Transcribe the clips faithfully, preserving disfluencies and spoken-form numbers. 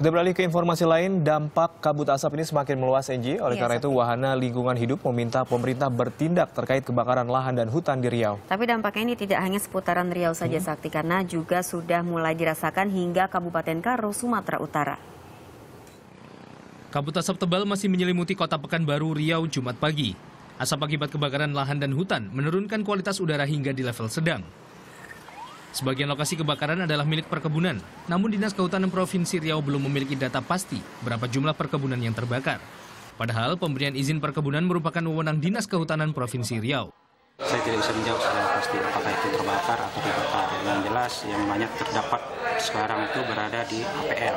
Kita beralih ke informasi lain, dampak kabut asap ini semakin meluas, Enji. Oleh Iya, karena itu, Wahana Lingkungan Hidup meminta pemerintah bertindak terkait kebakaran lahan dan hutan di Riau. Tapi dampaknya ini tidak hanya seputaran Riau saja, hmm. Sakti, karena juga sudah mulai dirasakan hingga Kabupaten Karo, Sumatera Utara. Kabut asap tebal masih menyelimuti kota Pekanbaru, Riau, Jumat pagi. Asap akibat kebakaran lahan dan hutan menurunkan kualitas udara hingga di level sedang. Sebagian lokasi kebakaran adalah milik perkebunan, namun Dinas Kehutanan Provinsi Riau belum memiliki data pasti berapa jumlah perkebunan yang terbakar. Padahal pemberian izin perkebunan merupakan wewenang Dinas Kehutanan Provinsi Riau. Saya tidak bisa menjawab secara pasti apakah itu terbakar atau dibakar. Yang jelas yang banyak terdapat sekarang itu berada di A P L.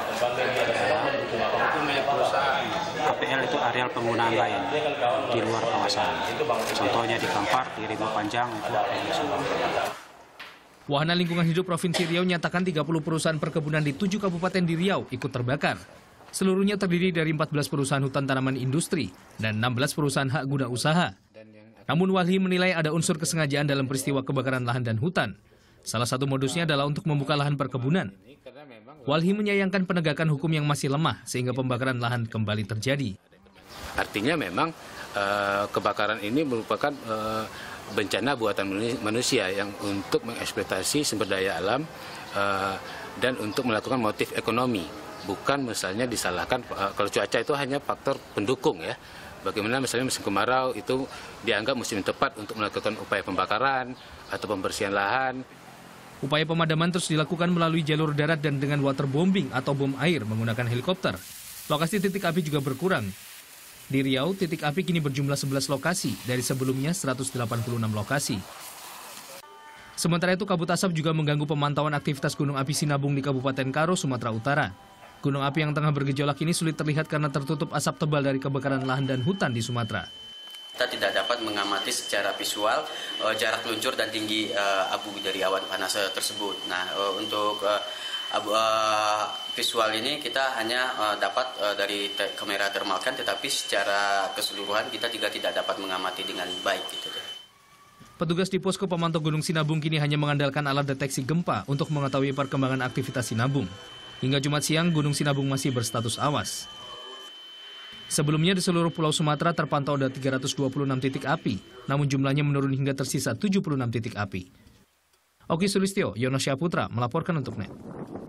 A P L itu areal penggunaan lain di luar kawasan. Contohnya di Kampar, di Ribu Panjang itu A P L semua. Wahana Lingkungan Hidup Provinsi Riau nyatakan tiga puluh perusahaan perkebunan di tujuh kabupaten di Riau ikut terbakar. Seluruhnya terdiri dari empat belas perusahaan hutan tanaman industri dan enam belas perusahaan hak guna usaha. Namun Walhi menilai ada unsur kesengajaan dalam peristiwa kebakaran lahan dan hutan. Salah satu modusnya adalah untuk membuka lahan perkebunan. Walhi menyayangkan penegakan hukum yang masih lemah sehingga pembakaran lahan kembali terjadi. Artinya memang uh, kebakaran ini merupakan uh, bencana buatan manusia yang untuk mengeksploitasi sumber daya alam uh, dan untuk melakukan motif ekonomi. Bukan misalnya disalahkan, uh, kalau cuaca itu hanya faktor pendukung ya. Bagaimana misalnya musim kemarau itu dianggap musim tepat untuk melakukan upaya pembakaran atau pembersihan lahan. Upaya pemadaman terus dilakukan melalui jalur darat dan dengan waterbombing atau bom air menggunakan helikopter. Lokasi titik api juga berkurang. Di Riau, titik api kini berjumlah sebelas lokasi dari sebelumnya seratus delapan puluh enam lokasi. Sementara itu, kabut asap juga mengganggu pemantauan aktivitas Gunung Api Sinabung di Kabupaten Karo, Sumatera Utara. Gunung api yang tengah bergejolak ini sulit terlihat karena tertutup asap tebal dari kebakaran lahan dan hutan di Sumatera. Kita tidak dapat mengamati secara visual uh, jarak luncur dan tinggi uh, abu dari awan panas tersebut. Nah, uh, untuk uh, abu, uh, visual ini kita hanya uh, dapat uh, dari te kamera thermal scan, tetapi secara keseluruhan kita juga tidak dapat mengamati dengan baik. Gitu. Petugas di posko pemantau Gunung Sinabung kini hanya mengandalkan alat deteksi gempa untuk mengetahui perkembangan aktivitas Sinabung. Hingga Jumat siang, Gunung Sinabung masih berstatus awas. Sebelumnya di seluruh Pulau Sumatera terpantau ada tiga ratus dua puluh enam titik api, namun jumlahnya menurun hingga tersisa tujuh puluh enam titik api. Oki Sulistyo, Yono Syaputra melaporkan untuk N E T.